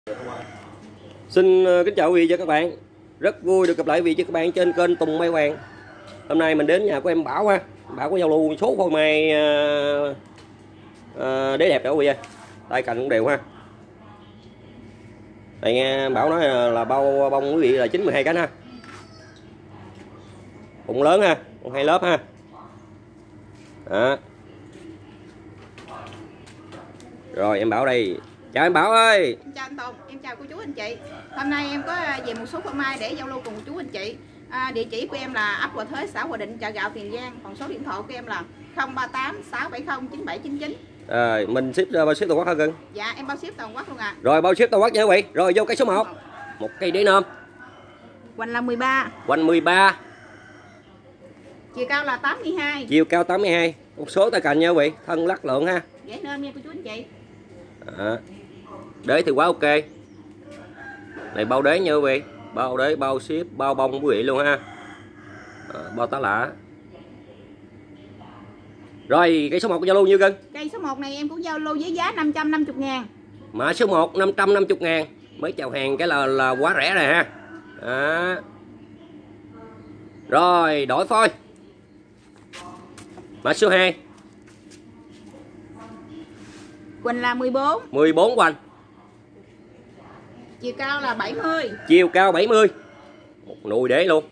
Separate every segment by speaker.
Speaker 1: Xin kính chào quý vị và các bạn. Rất vui được gặp lại quý vị và các bạn trên kênh Tùng Mai Hoàng. Hôm nay mình đến nhà của em Bảo ha. Bảo có giao lưu số phôi mai đế đẹp đó quý vị. Tay cạnh cũng đều ha. Đây nghe Bảo nói là bao bông quý vị là 92 cánh ha. Bụng lớn ha, bụng 2 lớp ha. Đó. Rồi em Bảo đây. Chào em Bảo ơi.
Speaker 2: Em chào anh Tùng, em chào cô chú anh chị. Hôm nay em có về một số phôi mai để giao lưu cùng cô chú anh chị. Địa chỉ của em là ấp Hòa Thới, xã Hòa Định, chợ Gạo, Tiền Giang. Còn số điện thoại của em là 038 670 9799.
Speaker 1: Mình ship bao ship toàn quốc hả cưng?
Speaker 2: Dạ em bao ship toàn quốc luôn ạ.
Speaker 1: Rồi bao ship toàn quốc nha quý vị. Rồi vô cây số 1. Một cây đế nôm.
Speaker 2: Hoành là 13.
Speaker 1: Hoành 13.
Speaker 2: Chiều cao là 82.
Speaker 1: Chiều cao 82. Một số tay cành nha quý vị. Thân lắc lượng ha.
Speaker 2: Dễ nên nha cô chú anh chị.
Speaker 1: Đế thì quá ok. Này bao đế nha quý vị. Bao đế, bao ship, bao bông quý vị luôn ha. Bao tá lạ. Rồi cây số 1 giao lưu nhiêu cân?
Speaker 2: Cây số 1 này em cũng giao lưu với giá 550.000.
Speaker 1: Mã số 1 550.000. Mới chào hàng cái là quá rẻ rồi ha. Rồi đổi phôi. Mã số 2.
Speaker 2: Hoành là 14.
Speaker 1: 14 Hoành.
Speaker 2: Chiều cao là 70.
Speaker 1: Chiều cao 70. Một nùi đế luôn.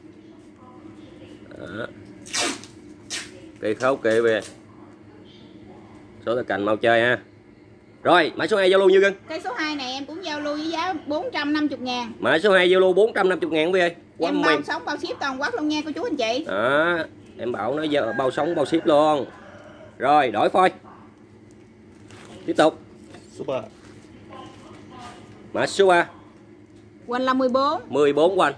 Speaker 1: Cây khấu kệ về. Số tay cành mau chơi ha. Rồi mã số 2 giao lưu nhiêu cân?
Speaker 2: Cây số 2 này em cũng giao lưu với giá 450.000.
Speaker 1: Mã số 2 giao lưu 450.000 quý vị.
Speaker 2: Em bao sống bao ship toàn quốc luôn nha cô chú anh chị.
Speaker 1: Em Bảo nói bao sống bao ship luôn. Rồi đổi phôi. Tiếp tục.
Speaker 3: Số 3.
Speaker 1: Mã số 3.
Speaker 2: Hoành là 14.
Speaker 1: 14 Hoành.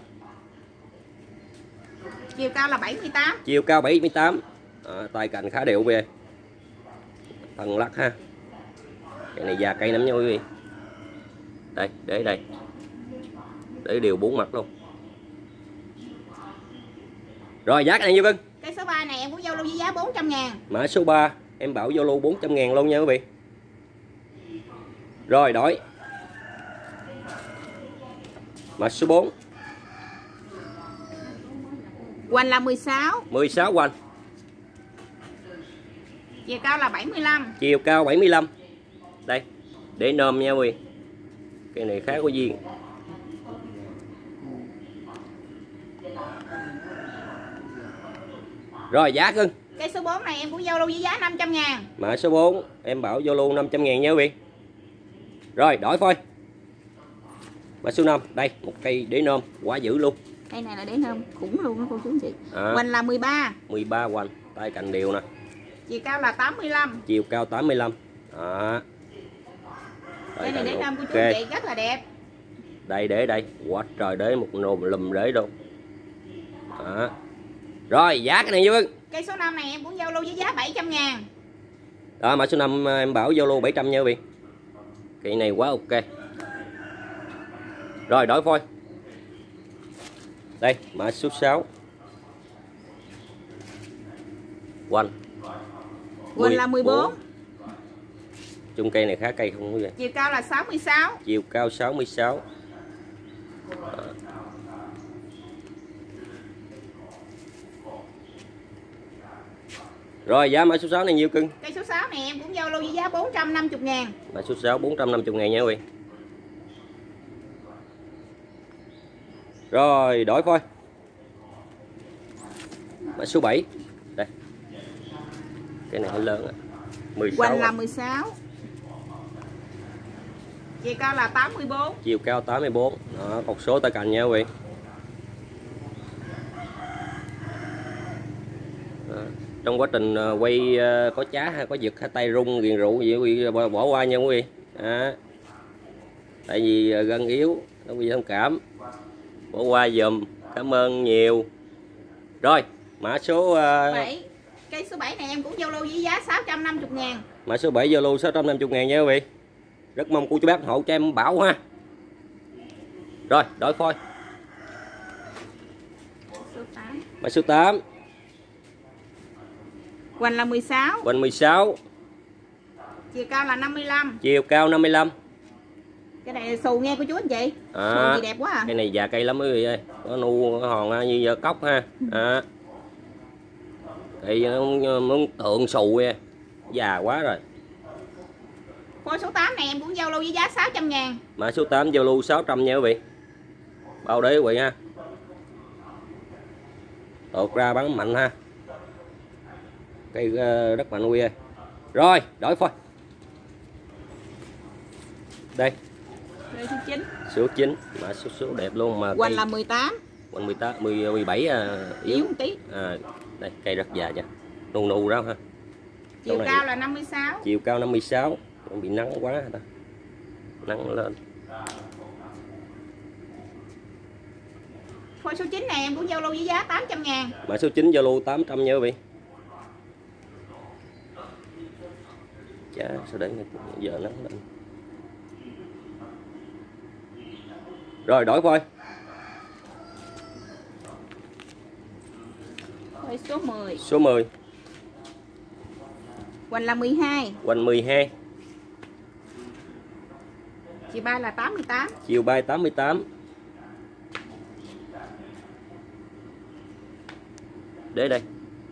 Speaker 2: Chiều cao là 78.
Speaker 1: Chiều cao 78. Tay cành khá đều về. Thân lắc ha. Cái này già cây lắm nha quý vị. Đây, để đây. Để đều 4 mặt luôn. Rồi giá cái này nhiêu cân?
Speaker 2: Cái số 3 này em cũng giao lưu với giá 400.000.
Speaker 1: Mã số 3 em Bảo giao lưu 400.000 luôn nha quý vị. Rồi đổi. Mã số 4.
Speaker 2: Hoành là 16.
Speaker 1: 16 Hoành.
Speaker 2: Chiều cao là 75.
Speaker 1: Chiều cao 75. Đây, để nôm nha quý vị. Cái này khá có duyên. Rồi giá cưng.
Speaker 2: Cái số 4 này em cũng giao lưu với giá 500.000.
Speaker 1: Mã số 4 em Bảo giao lưu 500.000 nha quý vị. Rồi đổi phôi. Mã số 5 đây một cây đế nôm quá dữ luôn.
Speaker 2: Cây này là đế nôm khủng luôn đó cô chú anh chị. Hoành là 13.
Speaker 1: 13 Hoành, tay cành đều nè.
Speaker 2: Chiều cao là 85.
Speaker 1: Chiều cao 85.
Speaker 2: Cây này đế nôm của chú anh chị rất là đẹp.
Speaker 1: Đây để đây, quá trời đế một nồm lùm đế luôn. Rồi giá cái này nhiêu cưng?
Speaker 2: Cây số 5 này em cũng giao lưu với giá 700.000.
Speaker 1: Đó mã số 5 em Bảo giao lưu 700 nha quý vị. Cây này quá ok. Rồi đổi phôi. Đây mã số 6. Hoành.
Speaker 2: Hoành là 14.
Speaker 1: Chung cây này khá cây không quý vị.
Speaker 2: Chiều cao là 66.
Speaker 1: Chiều cao 66. Rồi giá mã số 6 này nhiêu cưng?
Speaker 2: Cây số 6 này em cũng giao lưu với giá 450.000.
Speaker 1: Mã số 6 450.000 nha quý vị. Rồi đổi phôi. Mã số 7. Đây. Cái này hơi lớn. 16.
Speaker 2: Hoành là 16. Chiều cao là 84.
Speaker 1: Chiều cao 84. Đó, một số tay cành nha quý vị. Trong quá trình quay có chá hay có giật hay tay rung ghiền rượu gì quý vị bỏ qua nha quý vị. Tại vì gân yếu, quý vị thông cảm. Bỏ qua dùm, cảm ơn nhiều. Rồi mã số
Speaker 2: 7. Cây số 7 này em cũng giao lưu với giá 650.000.
Speaker 1: Mã số 7 giao lưu 650.000 nha quý vị. Rất mong cô chú bác hộ cho em Bảo ha. Rồi đổi phôi.
Speaker 2: Số 8.
Speaker 1: Mã số 8.
Speaker 2: Hoành là 16.
Speaker 1: Hoành 16.
Speaker 2: Chiều cao là 55.
Speaker 1: Chiều cao 55.
Speaker 2: Cái này xù nghe cô chú anh chị.
Speaker 1: À,
Speaker 2: gì đẹp quá à.
Speaker 1: Cây này già cây lắm quý vị ơi. Có nu có hòn như giờ cốc ha. Cây nó tượng xù nha. Già quá rồi.
Speaker 2: Phôi số 8 này em cũng giao lưu với giá 600.000.
Speaker 1: Mã số 8 giao lưu 600 nha quý vị. Bao đế quý vị ha. Tột ra bắn mạnh ha. Cây rất mạnh quý vị ơi. Rồi, đổi phôi. Đây.
Speaker 2: Đây số 9.
Speaker 1: Số 9, mã số đẹp luôn mà.
Speaker 2: Hoành là 18.
Speaker 1: Hoành 18, 17
Speaker 2: Yếu một tí.
Speaker 1: Đây, cây rất già nha. Nu nu ráo ha.
Speaker 2: Chiều cao là 56.
Speaker 1: Chiều cao 56. Còn bị nắng quá ta. Nắng lên.
Speaker 2: Phôi số 9 này em cũng giao lưu với giá 800.000.
Speaker 1: Mã số 9 giao lưu 800 nha quý vị. Chà, sao để giờ nắng lên. Rồi đổi phôi.
Speaker 2: Phôi số 10.
Speaker 1: Số 10.
Speaker 2: Hoành là 12.
Speaker 1: Hoành 12.
Speaker 2: Chiều bay là 88.
Speaker 1: Chiều bay 88. Để đây.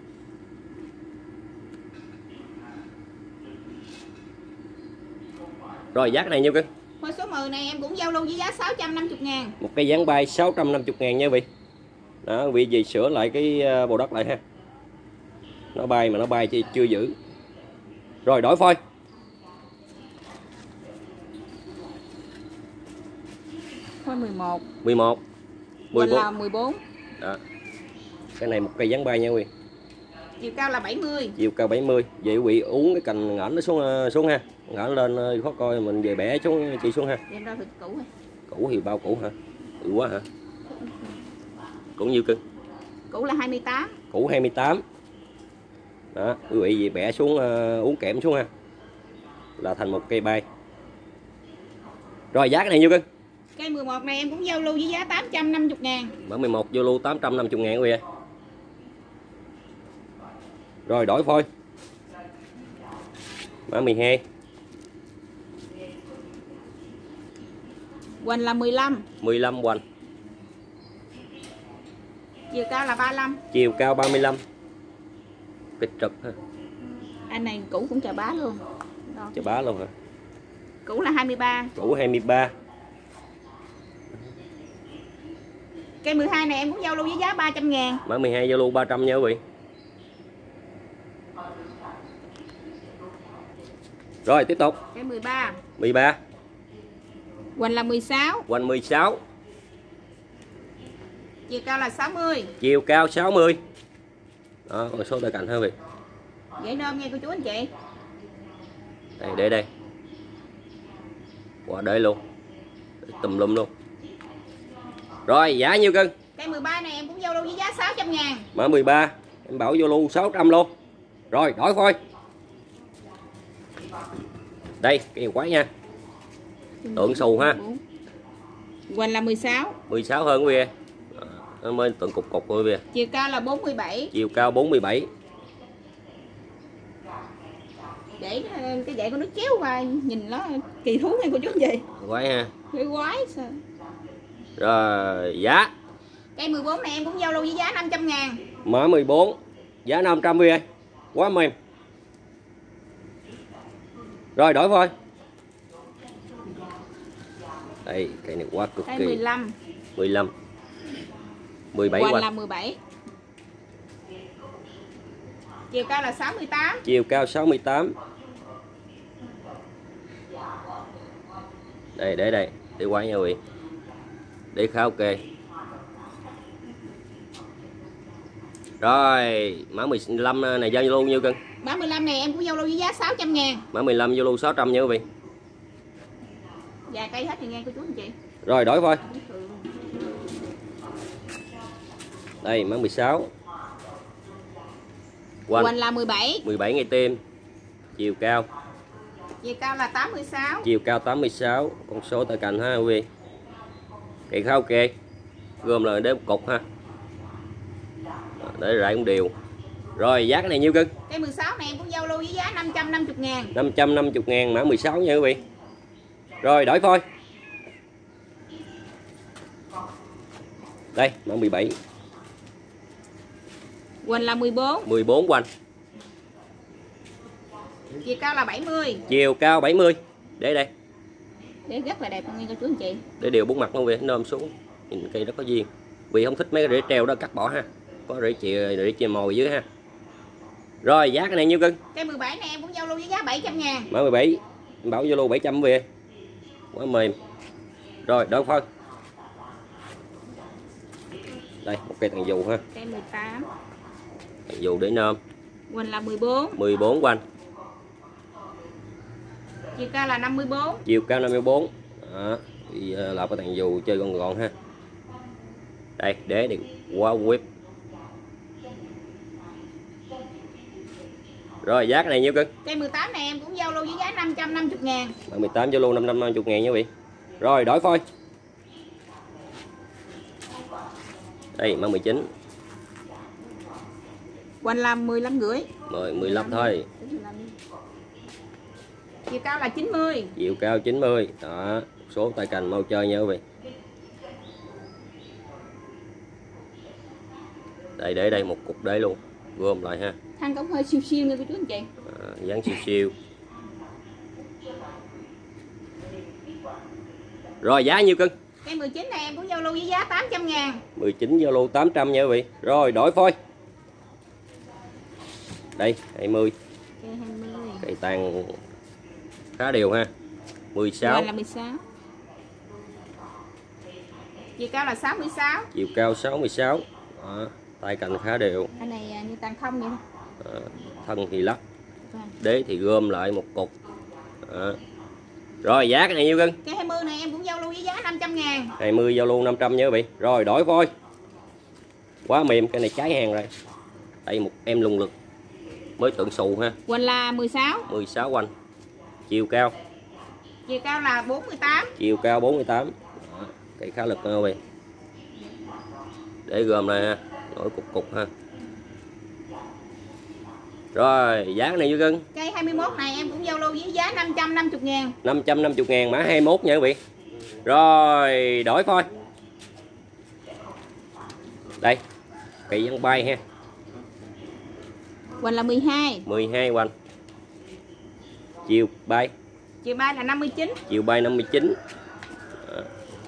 Speaker 1: Rồi giá cái này nhiêu cưng?
Speaker 2: Phôi số 10 này em cũng giao lưu với giá 650.000.
Speaker 1: Một cây dán bay 650.000 nha quý vị. Đó, quý vị gì sửa lại cái bồ đất lại ha. Nó bay mà nó bay chưa giữ. Rồi đổi phôi.
Speaker 2: Phôi 11.
Speaker 1: 11. 14
Speaker 2: là 14.
Speaker 1: Đó. Cái này một cây dán bay nha quý vị.
Speaker 2: Chiều cao là 70.
Speaker 1: Chiều cao 70. Vậy quý vị uống cái cành ngãnh nó xuống ha. Ngã lên khó coi mình về bẻ xuống chị xuống ha.
Speaker 2: Em ra thịt cũ rồi.
Speaker 1: Cũ thì bao cũ hả? Bự quá hả? Cũ nhiêu cưng?
Speaker 2: Cũ là 28.
Speaker 1: Cũ 28. Đó, quý vị về bẻ xuống uống kẽm xuống ha. Là thành một cây bay. Rồi giá cái này nhiêu cưng?
Speaker 2: Cây 11 này em cũng giao lưu với giá 850.000.
Speaker 1: Mã 11 giao lưu 850.000 quý vị. Rồi đổi phôi. Mã 12.
Speaker 2: Hoành là 15.
Speaker 1: 15 hoành.
Speaker 2: Chiều cao là 35.
Speaker 1: Chiều cao 35. Kịch trực ha.
Speaker 2: Anh này cũ cũng chà bá luôn. Đó.
Speaker 1: Chà bá luôn hả?
Speaker 2: Cũ là 23.
Speaker 1: Cũ 23.
Speaker 2: Cây 12 này em cũng giao lưu với giá 300.000.
Speaker 1: Mã 12 giao lưu 300 nha quý vị. Rồi tiếp tục.
Speaker 2: Cây 13.
Speaker 1: 13.
Speaker 2: Hoành là 16.
Speaker 1: Hoành 16.
Speaker 2: Chiều cao là 60.
Speaker 1: Chiều cao 60. Đó, còn số tay cạnh ha quý vị.
Speaker 2: Dễ nôm nghe cô chú anh chị.
Speaker 1: Đây để đây. Qua đây luôn. Để tùm lum luôn. Rồi giá nhiêu cưng?
Speaker 2: Cây 13 này em cũng giao lưu với giá 600.000.
Speaker 1: Mã 13 em bảo vô lưu 600 luôn. Rồi đổi phôi. Đây cây quái nha. Tượng xù ha.
Speaker 2: Hoành là 16.
Speaker 1: 16 hơn quý vị. Nó mới tượng cục cục quý vị.
Speaker 2: Chiều cao là 47.
Speaker 1: Chiều cao 47.
Speaker 2: Để cái vậy của nó chéo và nhìn nó kỳ thú hay cô chú anh chị.
Speaker 1: Quái ha.
Speaker 2: Cái quái sao?
Speaker 1: Rồi giá.
Speaker 2: Cây 14 này em cũng giao lưu với giá 500.000.
Speaker 1: Mã 14 giá 500 quý vị. Quá mềm. Rồi đổi phôi. Đây cây này quá cực
Speaker 2: Cây
Speaker 1: kỳ.
Speaker 2: 15.
Speaker 1: 15. 17
Speaker 2: Hoành
Speaker 1: hoành.
Speaker 2: là 17. Chiều cao là 68.
Speaker 1: Chiều cao 68. Đây để đây, để quay nha quý vị. Để khá ok. Rồi, mã 15 này giao lưu nhiêu cưng?
Speaker 2: Mã 15 này em cũng giao lưu với giá 600.000.
Speaker 1: Mã 15 giao lưu 600 nha quý vị.
Speaker 2: Dạ cây hết thì nghe cô chú anh chị.
Speaker 1: Rồi đổi phôi. Đây mã 16.
Speaker 2: Hoành là 17.
Speaker 1: 17 ngày tim. Chiều cao.
Speaker 2: Chiều cao là 86.
Speaker 1: Chiều cao 86. Con số tay cạnh ha quý vị. Cây khá ok. Gom là để một cục ha. Để lại cũng đều. Rồi giá cái này nhiêu cưng?
Speaker 2: Cây 16 này em cũng giao lưu với giá 550.000.
Speaker 1: 550.000 mã 16 nha quý vị. Rồi đổi phôi. Đây mã 17.
Speaker 2: Quỳnh là 14.
Speaker 1: 14 của anh.
Speaker 2: Chiều cao là 70.
Speaker 1: Chiều cao 70. Để đây.
Speaker 2: Để rất là đẹp nha cô chú anh chị.
Speaker 1: Để đều bốn mặt luôn về nôm xuống. Nhìn cây đó có duyên. Vì không thích mấy cái rễ treo đó cắt bỏ ha. Có rễ chè mồi dưới ha. Rồi giá cái này nhiêu cưng?
Speaker 2: Cây 17 này em cũng giao lưu với giá 700.000.
Speaker 1: Mã 17. Em bảo Zalo 700 về. Quá mềm. Rồi đôi phân. Đây một cây thằng dù ha.
Speaker 2: Cây 18.
Speaker 1: Thằng dù để nôm.
Speaker 2: Quỳnh là 14.
Speaker 1: 14 của anh.
Speaker 2: Chiều cao là 54.
Speaker 1: Chiều cao 54. Đó. Bây giờ là cái thằng dù chơi gọn gọn ha. Đây đế thì quá whip. Rồi giá cái này nhiêu cưng?
Speaker 2: Cây 18 này em cũng giao lưu với giá 550.000.
Speaker 1: Mã 18 Zalo 550.000 nha quý vị. Rồi đổi phôi. Đây mã 19.
Speaker 2: Quỳnh là 15,5.
Speaker 1: Rồi 15 thôi.
Speaker 2: Chiều cao là 90.
Speaker 1: Chiều cao 90. Đó, số tay cành mau chơi nha quý vị. Đây để đây một cục đế luôn. Gom lại ha.
Speaker 2: Thân cũng hơi siêu siêu nha cô chú anh chị.
Speaker 1: Dáng siêu siêu. Rồi giá nhiêu cưng?
Speaker 2: Cây 19 này em cũng giao lưu với giá 800.000.
Speaker 1: 19 Zalo 800 nha quý vị. Rồi đổi phôi. Đây 20.
Speaker 2: Cây 20.
Speaker 1: Cây tàn khá đều ha. 16.
Speaker 2: Là 16. Chiều cao là 66.
Speaker 1: Chiều cao 66. Đó, tay cành khá đều.
Speaker 2: Cái này như tàn không vậy thôi.
Speaker 1: Thân thì lắc.
Speaker 2: Vâng.
Speaker 1: Đế thì gom lại một cục. Đó. Rồi giá cái này nhiêu cưng?
Speaker 2: Cây 20 này em cũng giao lưu với giá 500.000.
Speaker 1: 20 Zalo 500 nha quý vị. Rồi đổi phôi. Quá mềm, cái này cháy hàng rồi. Đây một em lùng lực. Mới tượng xù ha.
Speaker 2: Quỳnh là 16.
Speaker 1: 16 quanh. Chiều cao.
Speaker 2: Chiều cao là 48.
Speaker 1: Chiều cao 48. Đó. Cây khá lực nha quý vị. Để gom này ha. Nổi cục cục ha. Rồi giá cái này nhiêu cưng?
Speaker 2: Cây 21 này em cũng giao lưu với giá 550.000.
Speaker 1: 550.000 mã 21 nha quý vị. Rồi đổi phôi. Đây cây văn bay ha.
Speaker 2: Quỳnh là 12.
Speaker 1: 12 quanh. Chiều bay.
Speaker 2: Chiều bay là 59.
Speaker 1: Chiều bay 59. Đó.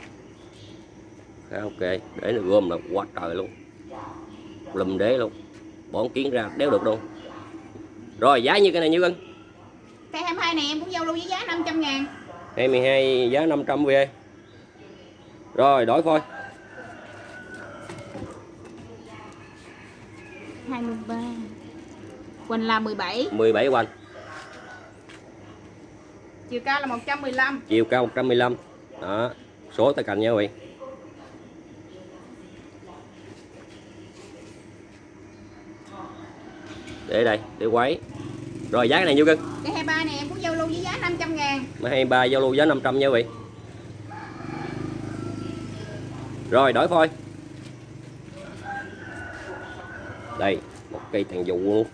Speaker 1: Khá ok. Để nó gom là quá trời luôn. Lùm đế luôn. Bón kiến ra đéo được đâu. Rồi giá như cái này nhiêu cân?
Speaker 2: Cây 22 này em cũng giao lưu với giá 500.000.
Speaker 1: 22 giá 500 về. Rồi đổi phôi.
Speaker 2: 23. Quỳnh là 17.
Speaker 1: 17 quanh.
Speaker 2: Chiều cao là 115.
Speaker 1: Chiều cao 115. Đó, số tay cành nha quý vị. Để đây, để quấy. Rồi giá cái này nhiêu cân?
Speaker 2: Cây 23 này em cũng giao lưu với giá 500.000.
Speaker 1: 23 giao lưu giá 500 nha quý vị. Rồi đổi phôi. Đây, một cây tàn dụ luôn.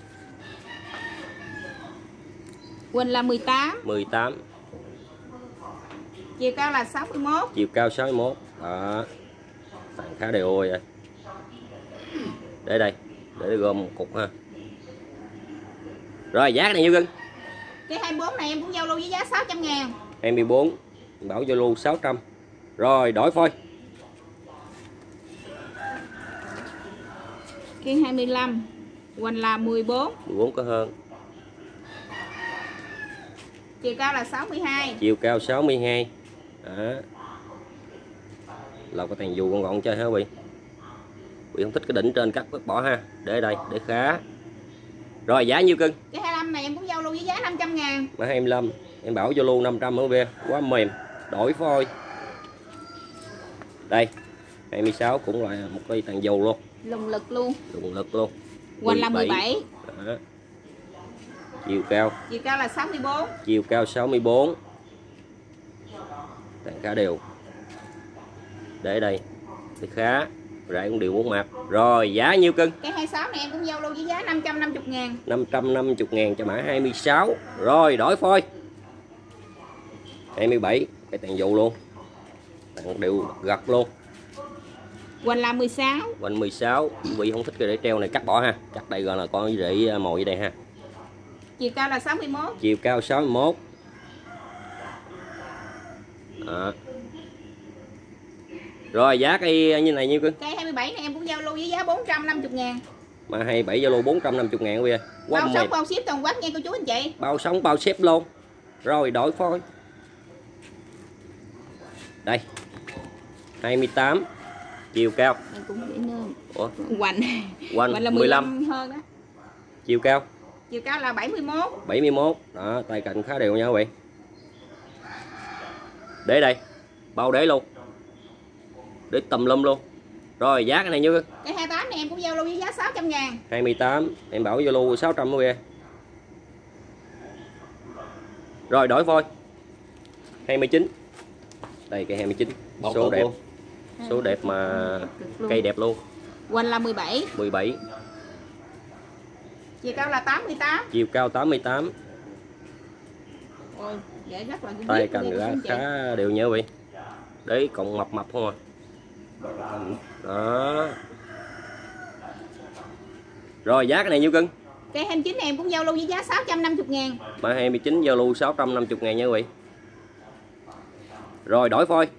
Speaker 2: Quỳnh là 18.
Speaker 1: 18.
Speaker 2: Chiều cao là 61.
Speaker 1: Chiều cao 61. Đó. Tàn khá đều ôi vậy. Để đây, để gom một cục ha. Rồi giá cái này nhiêu cân?
Speaker 2: Cái 24 này em cũng giao lưu với giá 600.000.
Speaker 1: 24. Bảo giao lưu 600. Rồi đổi phôi.
Speaker 2: Cái 25. Quỳnh là 14.
Speaker 1: 14 có hơn.
Speaker 2: Chiều cao là 62.
Speaker 1: Chiều cao 62. Đó. Lọc cái tàn dù gọn gọn chơi hả quý vị? Quý không thích cái đỉnh trên cắt vứt bỏ ha. Để đây, để khá. Rồi giá nhiêu cân?
Speaker 2: Cái 25 này em cũng giao lưu với giá 500.000.
Speaker 1: Mã 25. Em bảo giao lưu 500 ở về. Quá mềm. Đổi phôi. Đây 26 cũng là một cây tàn dù luôn.
Speaker 2: Lùng lực luôn.
Speaker 1: Lùng lực luôn.
Speaker 2: Quỳnh là 17.
Speaker 1: Đó. Chiều cao.
Speaker 2: Chiều cao là 64.
Speaker 1: Chiều cao 64. Tàn khá đều. Để đây. Thì khá. Rải cũng đều bốn mặt. Rồi giá nhiêu cân?
Speaker 2: Cái 26 này em cũng giao lưu với giá 550.000.
Speaker 1: 550.000 cho mã 26. Rồi đổi phôi. 27. Cái tàn dù luôn. Tàn đều gật luôn.
Speaker 2: Hoành là 16.
Speaker 1: Hoành 16. Quý vị không thích cái rễ treo này cắt bỏ ha. Cắt đây gọi là con rễ mồi ở đây ha.
Speaker 2: Chiều cao là 61.
Speaker 1: Chiều cao 61. Đó. Rồi giá cây như này nhiêu cưng?
Speaker 2: Cây 27 này em cũng giao lưu với giá 450.000.
Speaker 1: Mà 27 Zalo 450.000 quý vị.
Speaker 2: Bao ship bao ship toàn quốc nha cô chú anh chị.
Speaker 1: Bao sống bao ship luôn. Rồi đổi phôi. Đây. 28. Chiều cao.
Speaker 2: Em cũng để nương.
Speaker 1: Ủa?
Speaker 2: Hoành.
Speaker 1: Hoành
Speaker 2: là 15 hơn đó.
Speaker 1: Chiều cao.
Speaker 2: Chiều cao là 71.
Speaker 1: 71. Đó, tay cạnh khá đều nha quý vị. Để đây. Bao để luôn. Để tùm lum luôn. Rồi giá cái này như
Speaker 2: Cái 28 này em cũng giao lưu với giá 600.000.
Speaker 1: 28 em bảo Zalo 600 luôn kìa. Rồi đổi phôi. 29. Đây cây 29. Số đẹp. Số đẹp mà cây đẹp luôn.
Speaker 2: Hoành là 17.
Speaker 1: 17.
Speaker 2: Chiều cao là 88.
Speaker 1: Chiều cao 88.
Speaker 2: Ôi, vậy rất là
Speaker 1: Tay cành khá đều nha quý vị. Đấy còn mập mập không à. Đó. Rồi giá cái này nhiêu cưng?
Speaker 2: Cây 29 này em cũng giao lưu với giá 650.000.
Speaker 1: Mã 29 giao lưu 650.000 nha quý vị. Rồi đổi phôi.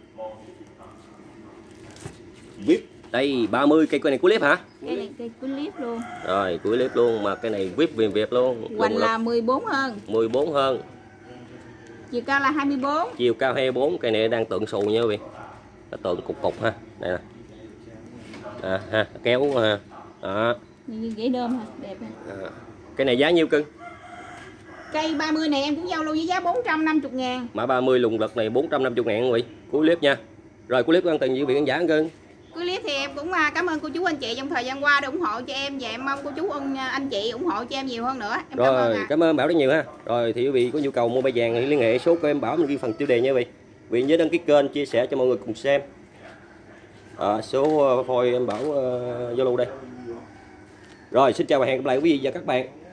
Speaker 1: VIP. Đây 30 cây này của clip hả?
Speaker 2: Cây này cây của clip luôn.
Speaker 1: Rồi của clip luôn mà cái này VIP viền Việt luôn.
Speaker 2: Hoành là 14 hơn.
Speaker 1: 14 hơn.
Speaker 2: Chiều cao là 24.
Speaker 1: Chiều cao 24, cây này đang tượng xù nha quý vị. Cái tượng cục cục ha. Đây nè. Ha, kéo ha. Đó.
Speaker 2: Dễ đơm ha, đẹp ha.
Speaker 1: Cái này giá nhiêu cưng?
Speaker 2: Cây 30 này em cũng giao lưu với giá 450.000.
Speaker 1: Mã 30 lùng lật này 450.000 quý vị. Cuối clip nha. Rồi cuối clip quan tiền với vị khán giả cưng.
Speaker 2: Cuối clip thì em cũng cảm ơn cô chú anh chị trong thời gian qua đã ủng hộ cho em và em mong cô chú anh chị ủng hộ cho em nhiều hơn nữa. Em
Speaker 1: rồi cảm ơn Bảo rất nhiều ha. Rồi thì quý vị có nhu cầu mua bay vàng thì liên hệ số của em Bảo mình ghi phần tiêu đề nha quý vị. Quý vị nhớ đăng ký kênh, chia sẻ cho mọi người cùng xem. Số phôi em Bảo Zalo đây. Rồi xin chào và hẹn gặp lại quý vị và các bạn.